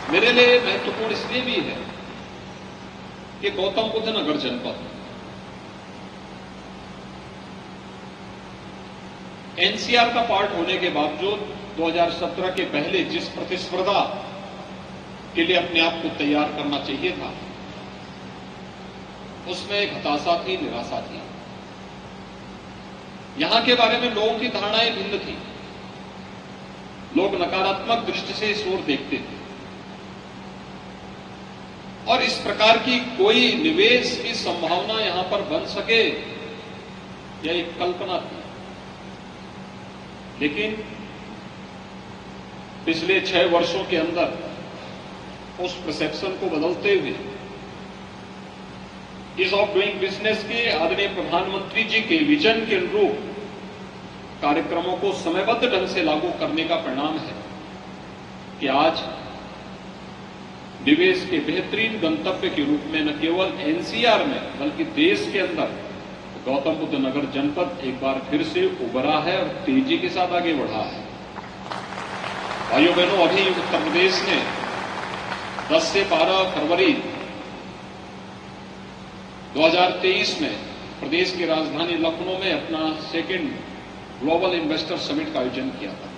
मेरे लिए महत्वपूर्ण इसलिए भी है कि गौतम बुद्ध नगर जनपद एनसीआर का पार्ट होने के बावजूद 2017 के पहले जिस प्रतिस्पर्धा के लिए अपने आप को तैयार करना चाहिए था, उसमें एक हताशा थी, निराशा थी। यहां के बारे में लोगों की धारणाएं भिन्न थी। लोग नकारात्मक दृष्टि से इस ओर देखते थे और इस प्रकार की कोई निवेश की संभावना यहां पर बन सके यह एक कल्पना थी। लेकिन पिछले 6 वर्षों के अंदर उस परसेप्शन को बदलते हुए ईज ऑफ डूइंग बिजनेस के आदरणीय प्रधानमंत्री जी के विजन के अनुरूप कार्यक्रमों को समयबद्ध ढंग से लागू करने का परिणाम है कि आज निवेश के बेहतरीन गंतव्य के रूप में न केवल एनसीआर में बल्कि देश के अंदर गौतम बुद्ध नगर जनपद एक बार फिर से उभरा है और तेजी के साथ आगे बढ़ा है। भाइयों बहनों, अभी उत्तर प्रदेश ने 10 से 12 फरवरी 2023 में प्रदेश की राजधानी लखनऊ में अपना सेकेंड ग्लोबल इन्वेस्टर समिट का आयोजन किया था।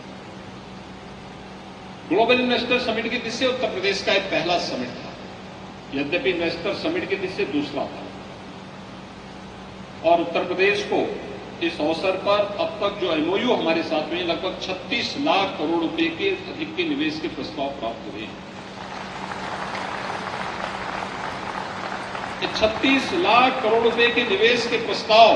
ग्लोबल इन्वेस्टर समिट की दृष्टि से उत्तर प्रदेश का एक पहला समिट था, यद्यपि इन्वेस्टर समिट की दृष्टि से दूसरा था। और उत्तर प्रदेश को इस अवसर पर अब तक जो एमओयू हमारे साथ में लगभग 36 लाख करोड़ रुपए के अधिक के निवेश के प्रस्ताव प्राप्त हुए। 36 लाख करोड़ रुपए के निवेश के प्रस्ताव,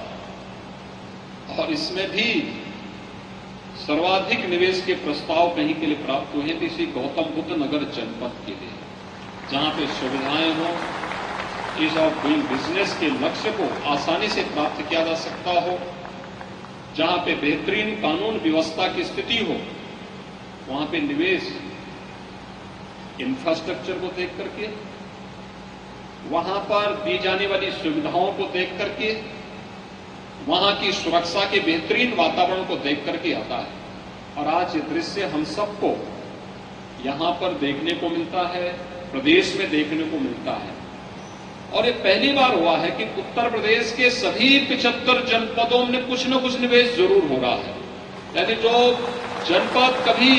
और इसमें भी सर्वाधिक निवेश के प्रस्ताव कहीं के लिए प्राप्त हुए हैं, इसी गौतम बुद्ध नगर जनपद के लिए, जहां पे सुविधाएं हो, ईज ऑफ डूइंग बिजनेस के लक्ष्य को आसानी से प्राप्त किया जा सकता हो, जहां पे बेहतरीन कानून व्यवस्था की स्थिति हो, वहां पे निवेश इंफ्रास्ट्रक्चर को देख करके, वहां पर दी जाने वाली सुविधाओं को देख करके, वहां की सुरक्षा के बेहतरीन वातावरण को देख करके आता है। और आज ये दृश्य हम सबको यहां पर देखने को मिलता है, प्रदेश में देखने को मिलता है। और ये पहली बार हुआ है कि उत्तर प्रदेश के सभी 75 जनपदों में कुछ न कुछ निवेश जरूर हो रहा है। यानी जो जनपद कभी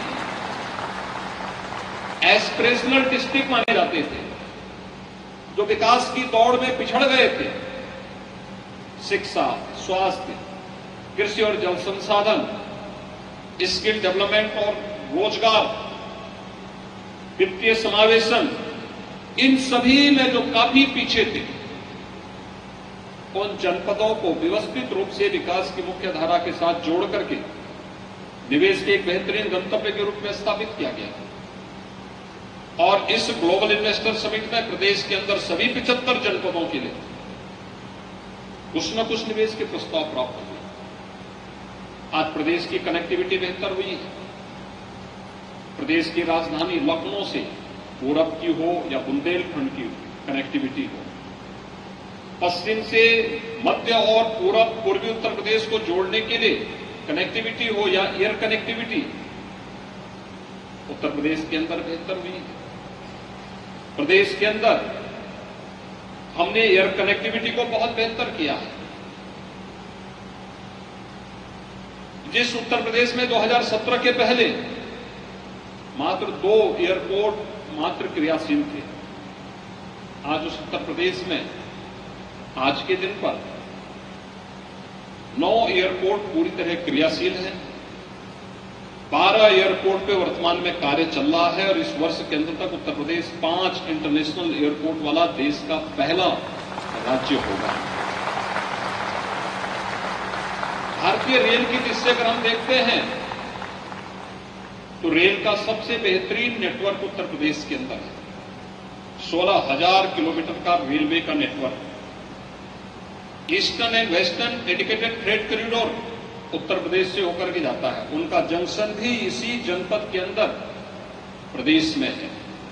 एस्पिरेशनल डिस्ट्रिक्ट माने जाते थे, जो विकास की दौड़ में पिछड़ गए थे, शिक्षा, स्वास्थ्य, कृषि और जल संसाधन, स्किल डेवलपमेंट और रोजगार, वित्तीय समावेशन, इन सभी में जो काफी पीछे थे, उन जनपदों को व्यवस्थित रूप से विकास की मुख्य धारा के साथ जोड़ करके निवेश के एक बेहतरीन गंतव्य के रूप में स्थापित किया गया। और इस ग्लोबल इन्वेस्टर समिट में प्रदेश के अंदर सभी 75 जनपदों के लिए कुछ न कुछ निवेश के प्रस्ताव प्राप्त हुए। आज प्रदेश की कनेक्टिविटी बेहतर हुई है। प्रदेश की राजधानी लखनऊ से पूरब की हो या बुंदेलखंड की कनेक्टिविटी हो, पश्चिम से मध्य और पूर्वी उत्तर प्रदेश को जोड़ने के लिए कनेक्टिविटी हो या एयर कनेक्टिविटी, उत्तर प्रदेश के अंदर बेहतर हुई है। प्रदेश के अंदर हमने एयर कनेक्टिविटी को बहुत बेहतर किया है। जिस उत्तर प्रदेश में 2017 के पहले मात्र 2 एयरपोर्ट मात्र क्रियाशील थे, आज उस उत्तर प्रदेश में आज के दिन पर 9 एयरपोर्ट पूरी तरह क्रियाशील हैं। 12 एयरपोर्ट पे वर्तमान में कार्य चल रहा है और इस वर्ष के अंत तक उत्तर प्रदेश 5 इंटरनेशनल एयरपोर्ट वाला देश का पहला राज्य होगा। भारतीय रेल की दृष्टि से अगर हम देखते हैं तो रेल का सबसे बेहतरीन नेटवर्क उत्तर प्रदेश के अंदर है। 16,000 किलोमीटर का रेलवे का network, eastern and western dedicated freight corridor Uttar Pradesh से होकर के जाता है। उनका जंक्शन भी इसी जनपद के अंदर प्रदेश में है।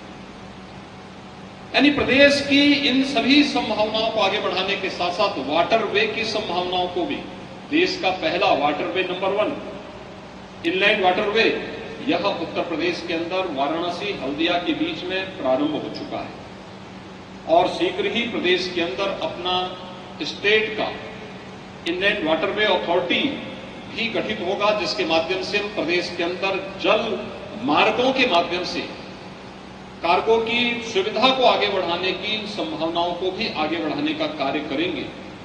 यानी प्रदेश की इन सभी संभावनाओं को आगे बढ़ाने के साथ साथ वाटरवे की संभावनाओं को भी, देश का पहला वाटरवे नंबर 1 इनलैंड वाटरवे यह उत्तर प्रदेश के अंदर वाराणसी हल्दिया के बीच में प्रारंभ हो चुका है और शीघ्र ही प्रदेश के अंदर अपना स्टेट का इनलैंड वाटरवे अथॉरिटी भी गठित होगा, जिसके माध्यम से हम प्रदेश के अंदर जल मार्गों के माध्यम से कार्गो की सुविधा को आगे बढ़ाने की संभावनाओं को भी आगे बढ़ाने का कार्य करेंगे।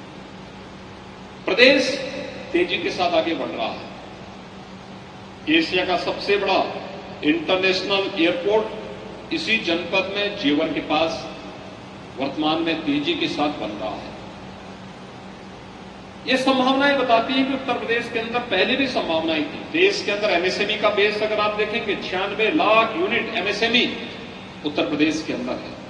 प्रदेश तेजी के साथ आगे बढ़ रहा है। एशिया का सबसे बड़ा इंटरनेशनल एयरपोर्ट इसी जनपद में जेवर के पास वर्तमान में तेजी के साथ बन रहा है। ये संभावनाएं बताती हैं कि उत्तर प्रदेश के अंदर पहले भी संभावनाएं थी। देश के अंदर एमएसएमई का बेस अगर आप देखेंगे 96 लाख यूनिट एमएसएमई उत्तर प्रदेश के अंदर है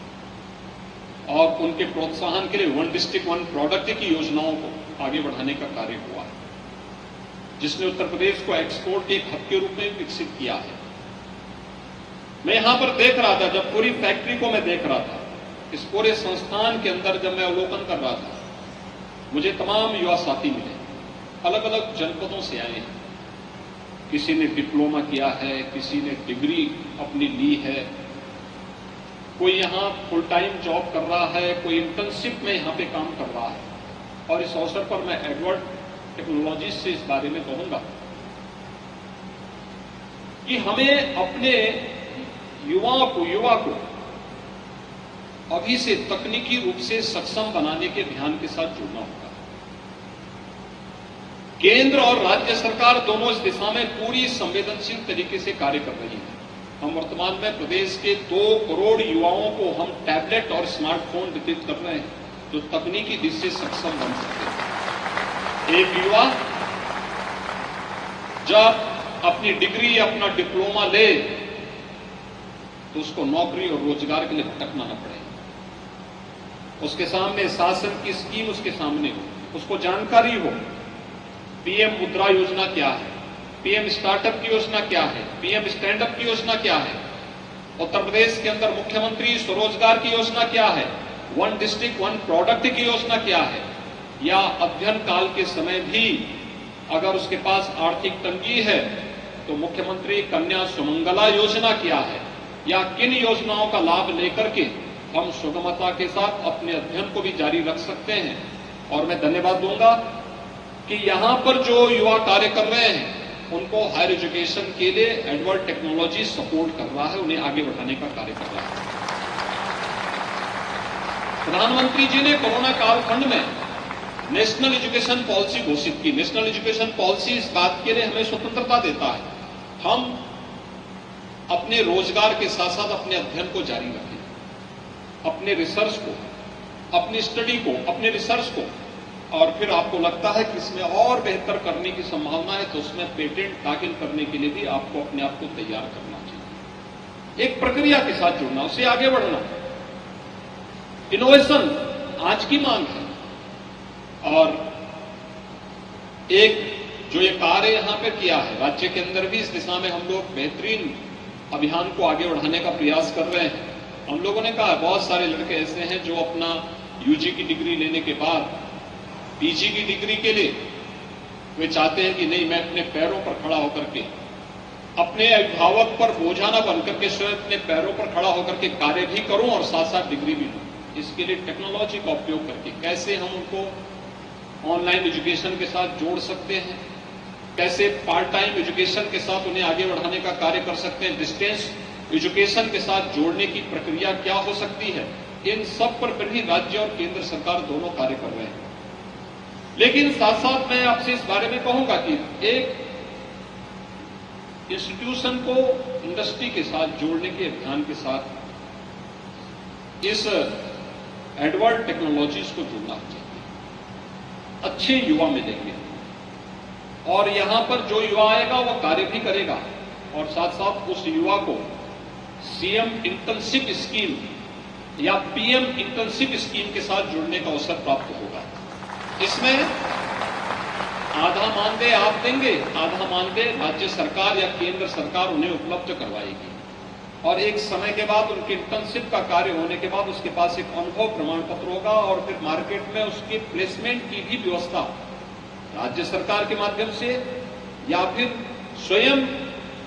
और उनके प्रोत्साहन के लिए वन डिस्ट्रिक्ट वन प्रोडक्ट की योजनाओं को आगे बढ़ाने का कार्य हुआ है, जिसने उत्तर प्रदेश को एक्सपोर्ट के एक हब के रूप में विकसित किया है। मैं यहां पर देख रहा था, जब पूरी फैक्ट्री को मैं देख रहा था, इस पूरे संस्थान के अंदर जब मैं अवलोकन कर रहा था, मुझे तमाम युवा साथी मिले, अलग अलग जनपदों से आए हैं। किसी ने डिप्लोमा किया है, किसी ने डिग्री अपनी ली है, कोई यहां फुल टाइम जॉब कर रहा है, कोई इंटर्नशिप में यहां पे काम कर रहा है। और इस अवसर पर मैं एडवर्ड टेक्नोलॉजी से इस बारे में कहूंगा कि हमें अपने युवा को अभी से तकनीकी रूप से सक्षम बनाने के अभियान के साथ जुड़ना होगा। केंद्र और राज्य सरकार दोनों इस दिशा में पूरी संवेदनशील तरीके से कार्य कर रही है। हम वर्तमान में प्रदेश के 2 करोड़ युवाओं को हम टैबलेट और स्मार्टफोन वितरित कर रहे हैं, जो तकनीकी दृष्टि से सक्षम बन सकते हैं। एक युवा जब अपनी डिग्री, अपना डिप्लोमा ले, तो उसको नौकरी और रोजगार के लिए भटकना न पड़े। उसके सामने शासन की स्कीम उसके सामने हो, उसको जानकारी हो। पीएम मुद्रा योजना क्या है, पीएम स्टार्टअप की योजना क्या है, पीएम स्टैंड अप की योजना क्या है, उत्तर प्रदेश के अंदर मुख्यमंत्री स्वरोजगार की योजना क्या है, वन डिस्ट्रिक्ट वन प्रोडक्ट की योजना क्या है, या अध्ययन काल के समय भी अगर उसके पास आर्थिक तंगी है तो मुख्यमंत्री कन्या सुमंगला योजना क्या है, या किन योजनाओं का लाभ लेकर के हम सुगमता के साथ अपने अध्ययन को भी जारी रख सकते हैं। और मैं धन्यवाद दूंगा कि यहां पर जो युवा कार्य कर रहे हैं उनको हायर एजुकेशन के लिए एडवर्ड टेक्नोलॉजी सपोर्ट कर रहा है, उन्हें आगे बढ़ाने का कार्य कर रहा है। प्रधानमंत्री जी ने कोरोना कालखंड में नेशनल एजुकेशन पॉलिसी घोषित की। नेशनल एजुकेशन पॉलिसी इस बात के लिए हमें स्वतंत्रता देता है, हम अपने रोजगार के साथ साथ अपने अध्ययन को जारी रखें, अपने रिसर्च को, अपनी स्टडी को, अपने रिसर्च को, और फिर आपको लगता है कि इसमें और बेहतर करने की संभावना है तो उसमें पेटेंट दाखिल करने के लिए भी आपको अपने आप को तैयार करना चाहिए। एक प्रक्रिया के साथ जुड़ना, उससे आगे बढ़ना। इनोवेशन आज की मांग है और एक जो ये कार्य यहां पर किया है, राज्य के अंदर भी इस दिशा में हम लोग बेहतरीन अभियान को आगे बढ़ाने का प्रयास कर रहे हैं। हम लोगों ने कहा बहुत सारे लड़के ऐसे हैं जो अपना यूजी की डिग्री लेने के बाद पीजी की डिग्री के लिए वे चाहते हैं कि नहीं, मैं अपने पैरों पर खड़ा होकर के, अपने अभिभावक पर बोझा न बनकर के स्वयं अपने पैरों पर खड़ा होकर के कार्य भी करूं और साथ साथ डिग्री भी लूं। इसके लिए टेक्नोलॉजी का उपयोग करके कैसे हम उनको ऑनलाइन एजुकेशन के साथ जोड़ सकते हैं, कैसे पार्ट टाइम एजुकेशन के साथ उन्हें आगे बढ़ाने का कार्य कर सकते हैं, डिस्टेंस एजुकेशन के साथ जोड़ने की प्रक्रिया क्या हो सकती है, इन सब पर भी राज्य और केंद्र सरकार दोनों कार्य कर रहे हैं। लेकिन साथ साथ मैं आपसे इस बारे में कहूंगा कि एक इंस्टीट्यूशन को इंडस्ट्री के साथ जोड़ने के अभियान के साथ इस एडवर्ड टेक्नोलॉजीज को जुड़ना चाहिए। अच्छे युवा मिलेंगे और यहां पर जो युवा आएगा वो कार्य भी करेगा और साथ साथ उस युवा को सीएम इंटर्नशिप स्कीम या पीएम इंटर्नशिप स्कीम के साथ जुड़ने का अवसर प्राप्त होगा। इसमें आधा मानदेय आप देंगे, आधा मानदेय राज्य सरकार या केंद्र सरकार उन्हें उपलब्ध करवाएगी और एक समय के बाद उनके इंटर्नशिप का कार्य होने के बाद उसके पास एक अनुभव प्रमाण पत्र होगा और फिर मार्केट में उसके प्लेसमेंट की भी व्यवस्था राज्य सरकार के माध्यम से या फिर स्वयं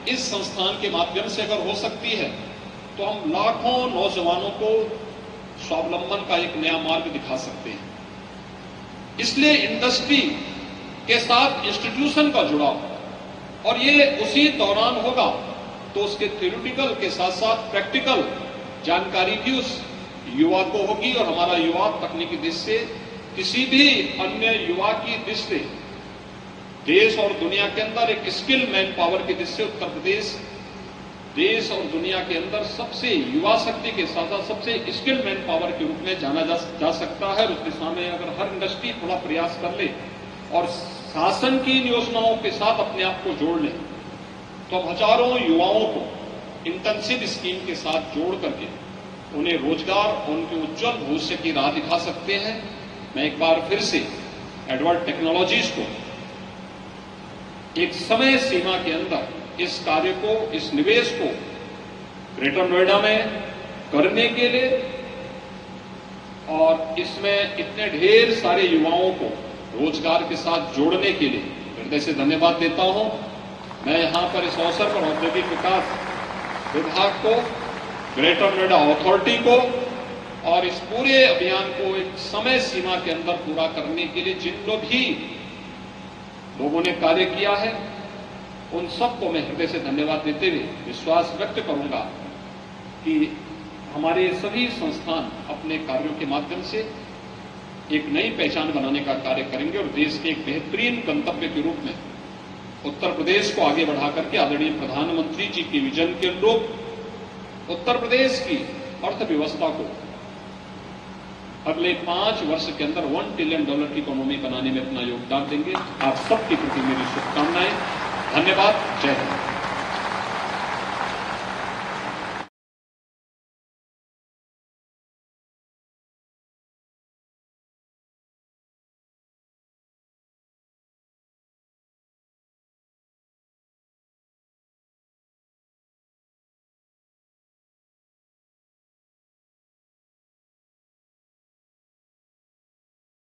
इस संस्थान के माध्यम से अगर हो सकती है तो हम लाखों नौजवानों को स्वावलंबन का एक नया मार्ग दिखा सकते हैं। इसलिए इंडस्ट्री के साथ इंस्टीट्यूशन का जुड़ाव, और ये उसी दौरान होगा तो उसके थ्योरेटिकल के साथ साथ प्रैक्टिकल जानकारी भी उस युवा को होगी, और हमारा युवा तकनीकी दृष्टि से किसी भी अन्य युवा की दृष्टि से देश और दुनिया के अंदर एक स्किल मैन पावर की दृष्टि से उत्तर प्रदेश देश और दुनिया के अंदर सबसे युवा शक्ति के साथ साथ सबसे स्किल मैन पावर के रूप में जाना जा सकता है। उस दिशा में अगर हर इंडस्ट्री थोड़ा प्रयास कर ले और शासन की इन योजनाओं के साथ अपने आप को जोड़ ले तो हम हजारों युवाओं को इंटर्नशिप स्कीम के साथ जोड़ करके उन्हें रोजगार और उनके उज्जवल भविष्य की राह दिखा सकते हैं। मैं एक बार फिर से एडवर्ड टेक्नोलॉजीज को एक समय सीमा के अंदर इस कार्य को, इस निवेश को ग्रेटर नोएडा में करने के लिए और इसमें इतने ढेर सारे युवाओं को रोजगार के साथ जोड़ने के लिए हृदय से धन्यवाद देता हूं। मैं यहां पर इस अवसर पर औद्योगिक विकास विभाग को, ग्रेटर नोएडा अथॉरिटी को और इस पूरे अभियान को एक समय सीमा के अंदर पूरा करने के लिए जिन लोगों ने कार्य किया है उन सबको मैं हृदय से धन्यवाद देते हुए विश्वास व्यक्त करूंगा कि हमारे सभी संस्थान अपने कार्यों के माध्यम से एक नई पहचान बनाने का कार्य करेंगे और देश के एक बेहतरीन गंतव्य के रूप में उत्तर प्रदेश को आगे बढ़ा करके आदरणीय प्रधानमंत्री जी के विजन के अनुरूप उत्तर प्रदेश की अर्थव्यवस्था को अगले 5 वर्ष के अंदर $1 ट्रिलियन की इकोनॉमी बनाने में अपना योगदान देंगे। आप सबके प्रति मेरी शुभकामनाएं। धन्यवाद। जय हिंद।